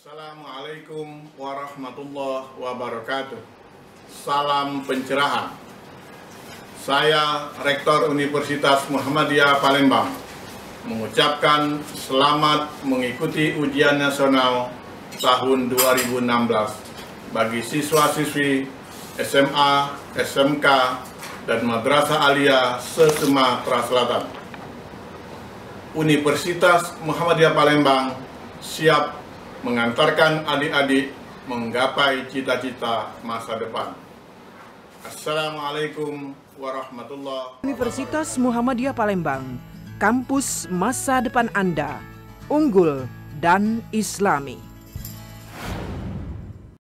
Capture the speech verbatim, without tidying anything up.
Assalamualaikum warahmatullahi wabarakatuh. Salam pencerahan. Saya Rektor Universitas Muhammadiyah Palembang mengucapkan selamat mengikuti ujian nasional tahun dua ribu enam belas bagi siswa-siswi S M A, S M K, dan Madrasah Aliyah se-Sumatera Selatan. Universitas Muhammadiyah Palembang siap mengantarkan adik-adik menggapai cita-cita masa depan. Assalamualaikum warahmatullahi wabarakatuh. Universitas Muhammadiyah Palembang, kampus masa depan Anda, unggul dan islami.